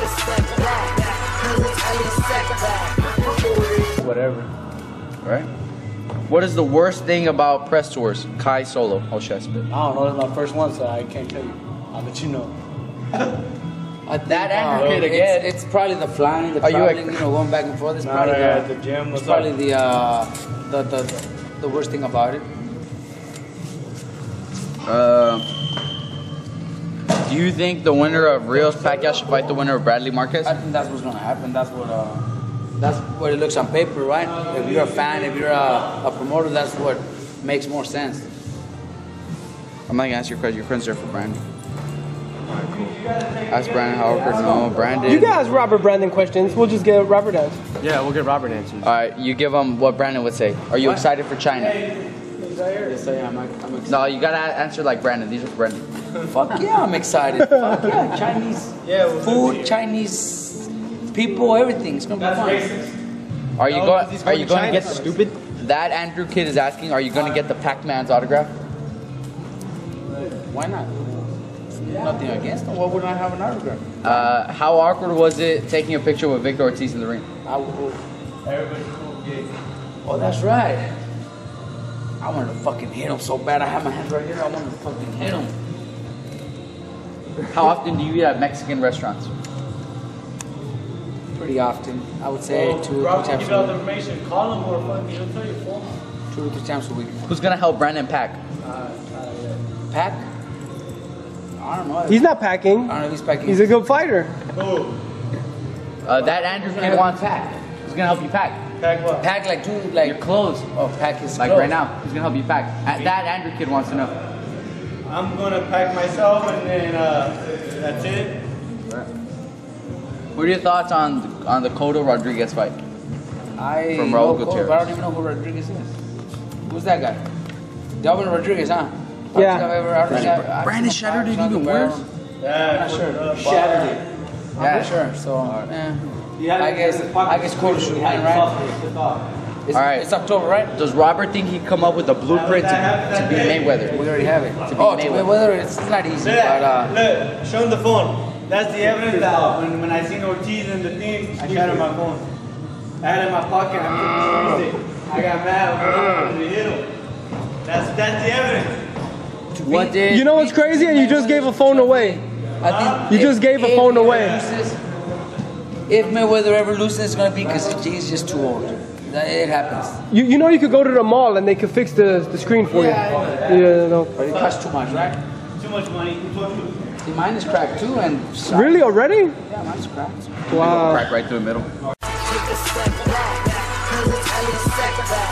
Whatever. Right? What is the worst thing about press tours? Kai Solo. Oh shit, I spit. I don't know, it's my first one, so I can't tell you. I'll let you know. That Andrew kid again. It's probably the flying, the traveling, you know, going back and forth. It's probably the gym. It's probably the worst thing about it. Do you think the winner of Rios Pacquiao should fight the winner of Bradley Marquez? I think that's what's gonna happen. That's what it looks on paper, right? If you're a fan, if you're a promoter, that's what makes more sense. I'm not gonna ask your question. Your friend's there for Brandon. Alright, cool. Ask Brandon how awkward. No, Brandon. You can ask Robert Brandon questions. We'll just get Robert answers. Yeah, we'll get Robert answers. Alright, you give him what Brandon would say. Are you excited for China? Yes, I am. I'm excited. No, you gotta answer like Brandon. These are for Brandon. Fuck yeah, I'm excited. Fuck yeah, Chinese food, Chinese people, everything. It's gonna be fun. Are you going to get stupid? That Andrew kid is asking, are you going to get the Pac-Man's autograph? Why not? Nothing against him. Why would I have an autograph? How awkward was it taking a picture with Victor Ortiz in the ring? Everybody's cool, gay. Oh, that's right. I wanted to fucking hit him so bad. I have my hands right here. I wanted to fucking hit him. How often do you eat at Mexican restaurants? Pretty often. I would say two or three times give out a the week. information. Call him or fucking he'll tell you phone. 2 or 3 times a week. Who's going to help Brandon pack? Pack? I don't know. He's not packing. I don't know if he's packing. He's a good fighter. Who? That Andrew kid wants pack. Who's going to help you pack? Pack what? Pack like Your clothes. Oh, pack his Like clothes. right now. Who's going to help you pack? That Andrew kid wants to know. I'm gonna pack myself and then that's it. What are your thoughts on the Cotto Rodriguez fight? I From know Raul Cole, Gutierrez. but I don't even know who Rodriguez is. Who's that guy? Delvin Rodriguez, huh? Yeah. Brandon shattered it even worse. Yeah, I'm not sure. Shattered it. I'm not sure. So, I guess Cotto should win, right? All right. It's October, right? Does Robert think he'd come up with a blueprint to beat Mayweather? We already have it. To beat To Mayweather. Mayweather, it's not easy, but Look, show him the phone. That's the evidence that when I seen Ortiz and the thing, I shattered my phone. I had it in my pocket. I couldn't use it. I got mad. I hit him. That's the evidence. What did You know what's crazy? And you just gave a phone away. I think You just gave a phone away. If Mayweather ever loses, it's gonna be because he's just too old. It happens. You know you could go to the mall and they could fix the screen for you. Yeah, no. But it costs too much, right? Too much money. Who told you? See, mine is cracked too, and Really already? yeah, mine's cracked. Wow. crack right through the middle? Take a step back,